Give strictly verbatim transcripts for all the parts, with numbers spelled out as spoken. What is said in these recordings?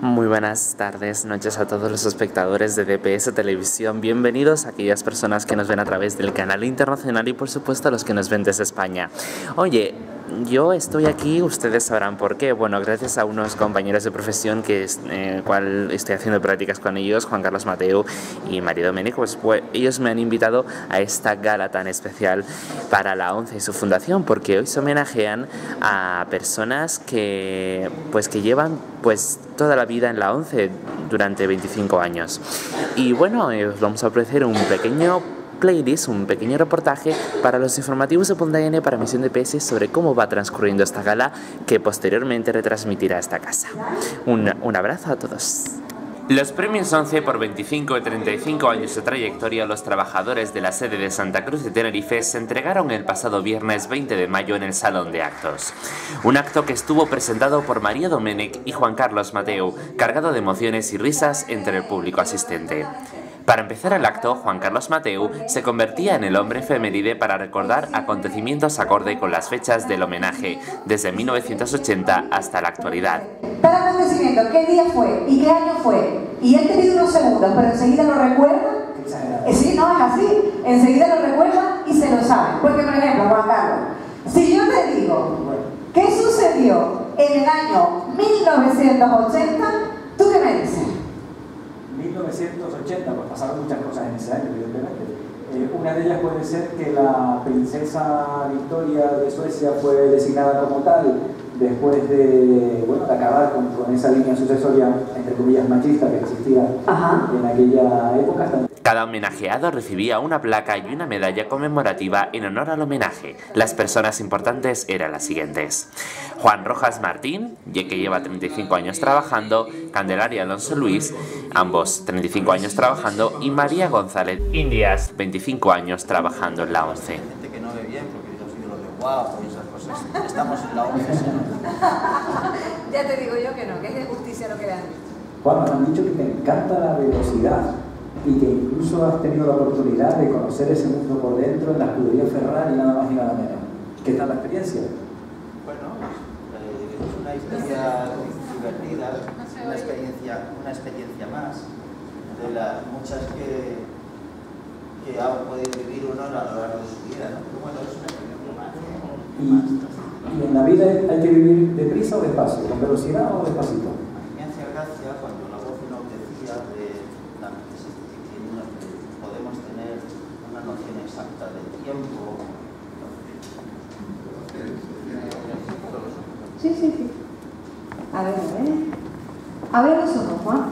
Muy buenas tardes, noches a todos los espectadores de D P S Televisión. Bienvenidos a aquellas personas que nos ven a través del canal internacional y por supuesto a los que nos ven desde España. Oye, yo estoy aquí, ustedes sabrán por qué. Bueno, gracias a unos compañeros de profesión que es, eh, cual estoy haciendo prácticas con ellos, Juan Carlos Mateu y María Domènech, pues, pues ellos me han invitado a esta gala tan especial para la ONCE y su fundación, porque hoy se homenajean a personas que pues que llevan pues toda la vida en la ONCE durante veinticinco años. Y bueno, eh, os vamos a ofrecer un pequeño playlist, un pequeño reportaje para los informativos de Punta N para Misión D P S sobre cómo va transcurriendo esta gala que posteriormente retransmitirá esta casa. Un, un abrazo a todos. Los premios ONCE por veinticinco y treinta y cinco años de trayectoria a los trabajadores de la sede de Santa Cruz de Tenerife se entregaron el pasado viernes veinte de mayo en el Salón de Actos. Un acto que estuvo presentado por María Domènech y Juan Carlos Mateu, cargado de emociones y risas entre el público asistente. Para empezar el acto, Juan Carlos Mateu se convertía en el hombre efeméride para recordar acontecimientos acorde con las fechas del homenaje, desde mil novecientos ochenta hasta la actualidad. Cada acontecimiento, qué día fue y qué año fue, y él te pide unos segundos, pero enseguida lo recuerda. Eh, sí, no, es así, enseguida lo recuerda y se lo sabe. Porque, por ejemplo, Juan Carlos, si yo te digo, ¿qué sucedió en el año mil novecientos ochenta? ¿Tú qué me dices? mil novecientos ochenta, pues pasaron muchas cosas en ese año, evidentemente. Eh, una de ellas puede ser que la princesa Victoria de Suecia fue designada como tal después de, bueno, de acabar con, con esa línea sucesoria, entre comillas, machista que existía Ajá. en aquella época. Cada homenajeado recibía una placa y una medalla conmemorativa en honor al homenaje. Las personas importantes eran las siguientes: Juan Rojas Martín, ya que lleva treinta y cinco años trabajando; Candelaria Alonso Luis, ambos treinta y cinco años trabajando; y María González Indias, veinticinco años trabajando en la ONCE. Gente que no ve bien porque yo soy los de guapo y esas cosas. Estamos en la ONCE. Ya te digo yo que no, que es de justicia lo que le han dicho. Juan, me han dicho que te encanta la velocidad y que incluso has tenido la oportunidad de conocer ese mundo por dentro en la escudería Ferrari, nada más y nada menos. ¿Qué tal la experiencia? Bueno, eh, es una historia divertida, una experiencia, una experiencia más de las muchas que, que ha podido vivir uno a lo largo de su vida, ¿no? Pero bueno, es una experiencia más. Y, y en la vida hay que vivir deprisa o despacio, con velocidad o despacito. A mí me hacía gracia cuando la voz nos decía de la necesidad que podemos tener una noción exacta del tiempo. Sí, sí, sí. A ver, a ver. Abre los ojos, Juan.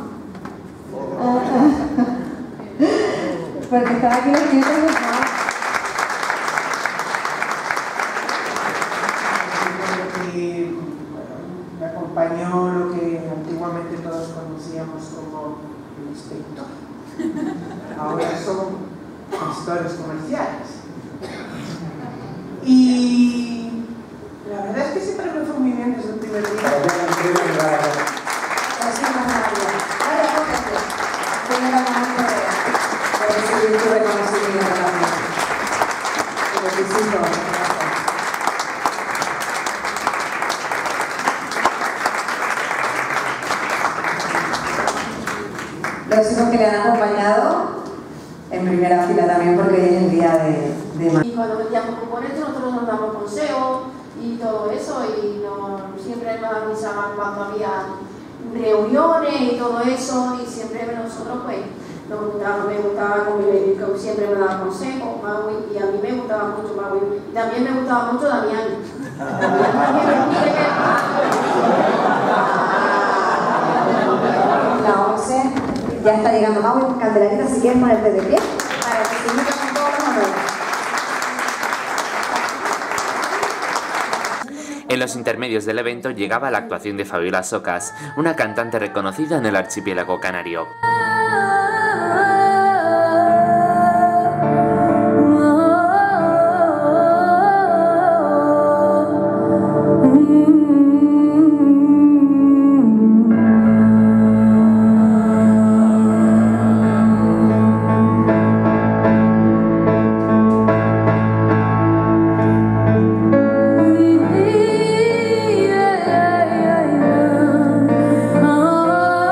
Porque estaba aquí los nietos de Juan. Me acompañó lo que antiguamente todos conocíamos como el inspector. Ahora son gestores comerciales. Y la verdad es que siempre me fue muy bien desde el primer día. Gracias, María. Ahora, fíjate, tiene la mano por allá. Por recibir tu reconocimiento también. Te felicito. Los hijos que le han acompañado en primera fila también, porque hoy es el día de, de Y cuando metíamos componentes nosotros nos damos consejos y todo eso, y no, siempre nos avisaban cuando había reuniones y todo eso, y siempre nosotros pues nos gustaba, me gustaba, como siempre me daba consejos, Maui, y a mí me gustaba mucho Maui, y también me gustaba mucho Damián. la ONCE. Ya está llegando Maui, Candelarita, si quieres ponerte de pie para que se unan con todos los honores. En los intermedios del evento llegaba la actuación de Fabiola Socas, una cantante reconocida en el archipiélago canario. Oh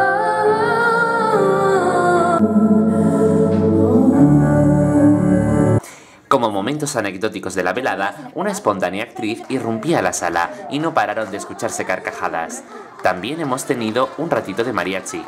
momentos anecdóticos de la velada, una espontánea actriz irrumpía la sala y no pararon de escucharse carcajadas. También hemos tenido un ratito de mariachi.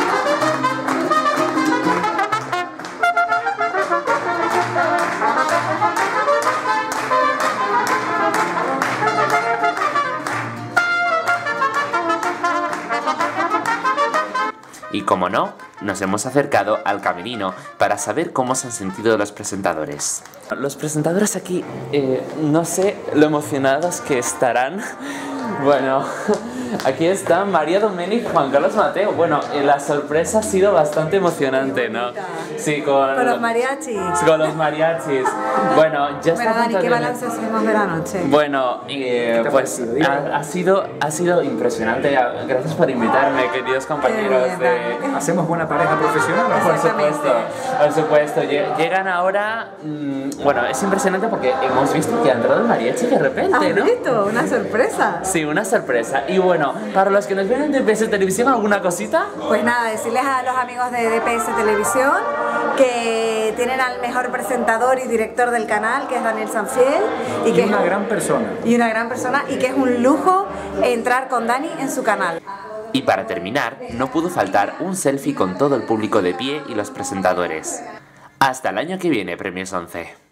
Y como no, nos hemos acercado al camerino para saber cómo se han sentido los presentadores. Los presentadores aquí, eh, no sé lo emocionados que estarán. Bueno, aquí están María Domènech y Juan Carlos Mateo. Bueno, eh, la sorpresa ha sido bastante emocionante, ¿no? Sí, con, Con los mariachis. Con los mariachis. Bueno, ya está. Bueno, a punto Dani, ¿qué de- balance hacemos de la noche? Bueno, eh, pues ha, ha sido ha sido impresionante. Gracias por invitarme, queridos compañeros bien, de... Dani. ¿Hacemos buena pareja profesional? Por Exactamente. supuesto, por supuesto. Lle- Llegan ahora... mmm, bueno, es impresionante porque hemos visto que ha entrado el mariachi de repente, ¿Has ¿no? visto? Una sorpresa. Sí, una sorpresa. Y bueno, para los que nos ven en D P S Televisión, ¿alguna cosita? Pues nada, decirles a los amigos de D P S Televisión que tienen al mejor presentador y director del canal, que es Daniel Sanfiel, y Y que una es, gran persona. y una gran persona, y que es un lujo entrar con Dani en su canal. Y para terminar, no pudo faltar un selfie con todo el público de pie y los presentadores. Hasta el año que viene, Premios once.